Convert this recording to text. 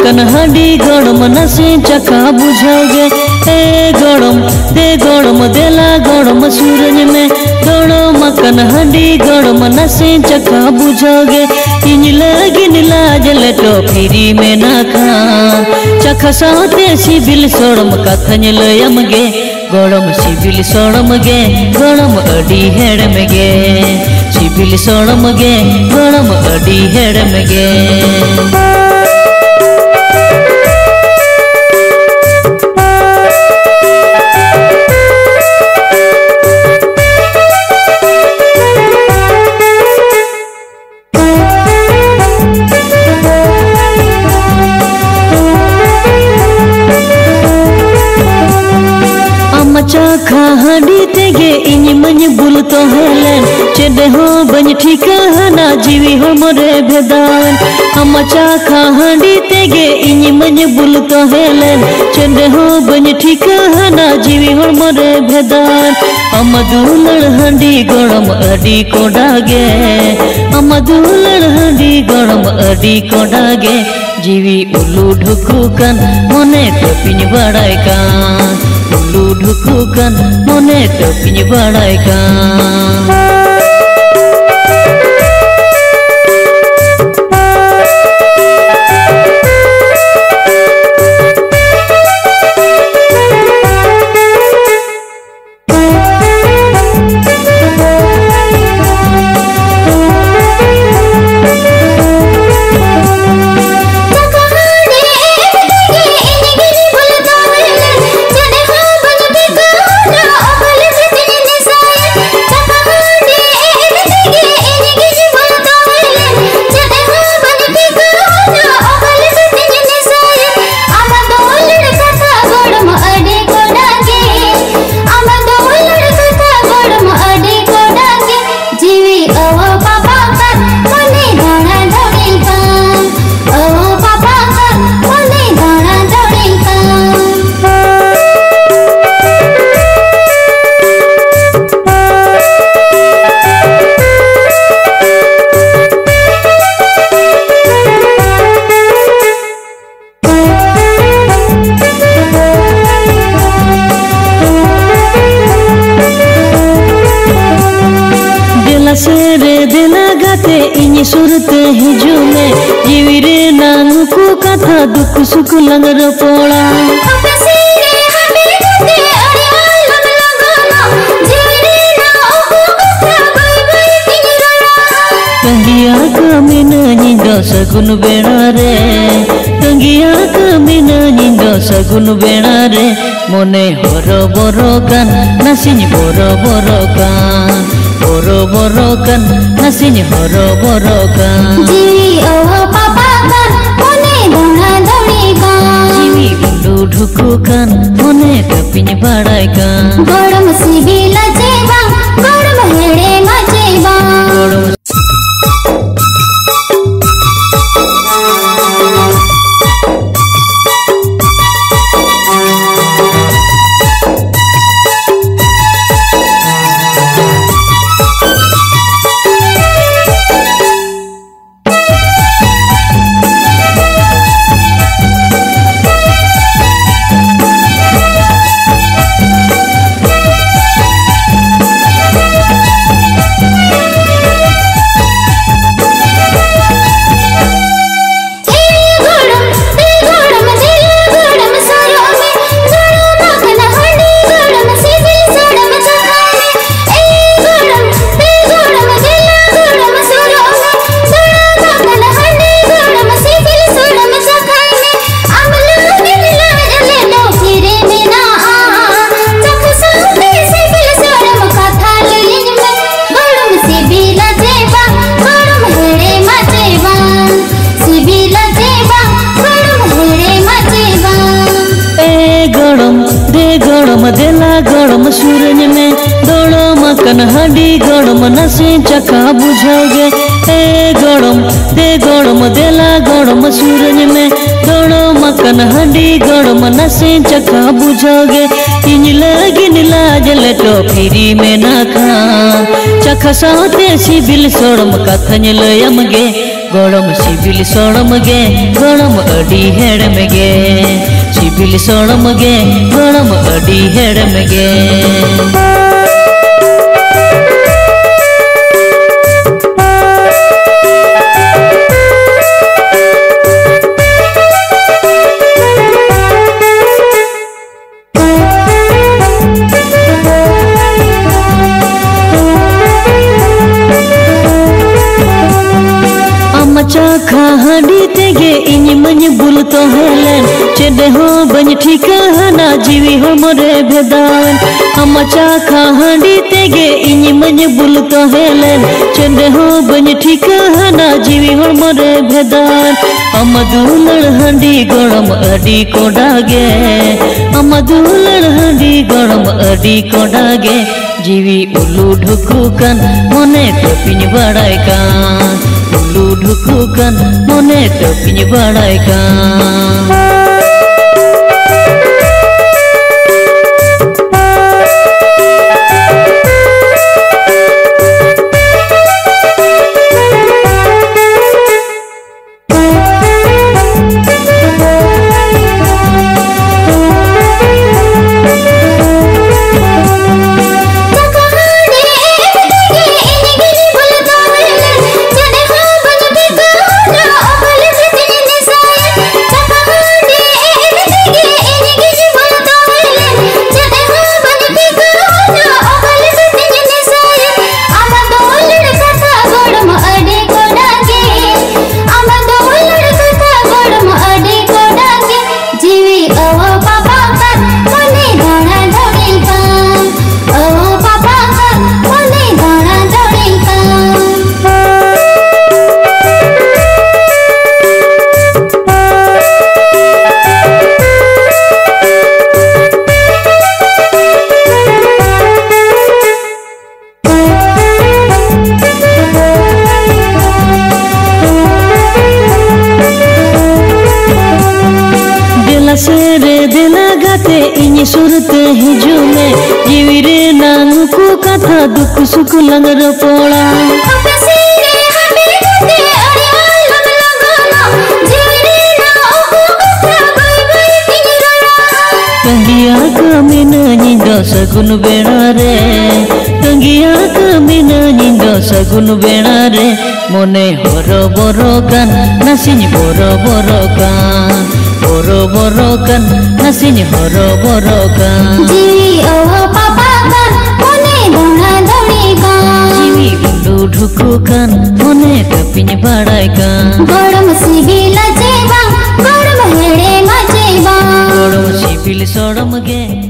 मकन हाडी गड़म नसे चखा बुझाओगे। ए गड़म दे गड़म देला गड़म सूरज में दोनों मकन हाडी गड़म नसे चखा बुझाओगे। इन लगिन लाज लेटो फिरी में ना खा चखा साते सिबिल सोड़म कथन लयम गे गड़म सिबिल सोड़म गे गड़म अडी हेड़म गे सिबिल सोड़म गे गड़म अडी हेड़म गे। चखा हाडी तेगे इन मन बुल तो हेलन चेडे हो बन ठिकाना जीवी हो मोरे भेदान। हम चखा हाडी तेगे इन मन बुल तो हेलन चेडे हो बन ठिकाना जीवी हो मोरे भेदान। हम दुलड़ हाडी गड़म अडी को डागे हम दुलड़ हाडी गड़म अडी को डागे जीवी उल्लू ढुकू कन मोने टोपिन बड़ाई कान उल्लू ढुकू कन मोने टोपिन बड़ाई कान। सेरे देना गाते इन सुरते हिजुमे जीवी रे नानु को कथा दुख सुख लंगर पोड़ा तंगिया कमिन निंदो सगुन बेड़ा रे तंगिया कमिन निंदो सगुन बेड़ा रे मोने हरो बरो कान नसिन बरो बरो कान बरो बरो कान नसिन हरो बरो कान जीवी ओ पापा कान मोने धोना धोनी कान जीवी उल्लू ढुकू कान मोने टपिन बड़ाई कान गड़म सिबिला जेबा गड़म हेड़े मा जेबा गड़म देला गड़म सूरज में दोड़ो मकन हाडी गड़म नसे चखा बुझाओगे। ए गड़म दे गड़म देला गड़म सूरज में दोड़ो मकन हाडी गड़म नसे चखा बुझाओगे। इन लगिन लाज लेटो फिरी में ना खा चखा साते सिबिल सोड़म कथन लयम गे गड़म सिबिल सड़म गे गड़म अडी हेड़म गे सिबिल सड़म गे गड़म अडी हेड़म गे चाखा हांडी तेगे इनी मन बुल तो हेलन चेडे हो बन ठिकाना जीवी हो मोरे भेदान हम चाखा हांडी तेगे इनी मन बुल तो हेलन चेडे हो बन ठिकाना जीवी हो मोरे भेदान हम दुलड़ हांडी गड़म अडी कोडागे हम दुलड़ हांडी गड़म अडी कोडागे जीवी उलू ढुकू कन मने टपिन बड़ाई कान उलू ढुकू कन मने टपिन बड़ाई कान सेरे दिला गाते इनी सुरते हिजुमे जीवी रे नानु को कथा दुख सुख लंगर पोड़ा तंगिया कमिन निंदो सगुन बेड़ा रे तंगिया कमिन निंदो सगुन बेड़ा रे मोने हरो बरो कान नासिन बरो बरो कान बरो बरो कान नासिन हरो बरो कान जीवी ओ पापा कान मोने धोना धोनी कान जीवी उलू ढुकू कान मोने टपिन बड़ाई कान गड़म सिबिल जेबा गड़म हेड़े मा जेबा गड़म सिबिल सड़म गे